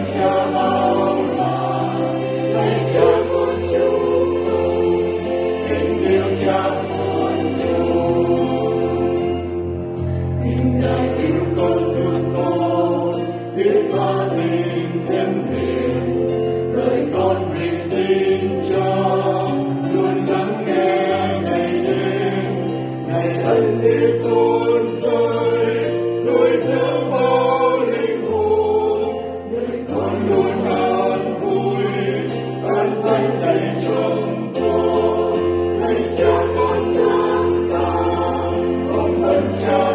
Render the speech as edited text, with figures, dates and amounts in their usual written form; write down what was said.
Cha bao la, lạy Cha con chúng con, kính yêu Cha con chúng. Tình Ngài yêu con thương con, thiết tha tình nhân hiền, đời con vì xin Cha luôn lắng nghe ngày đêm, ngày ân thiết tuôn rơi nuôi dưỡng bao linh hồn, người con luôn an vui an thanh đầy trong con. Lạy Cha con cảm tạ, ông ơn Cha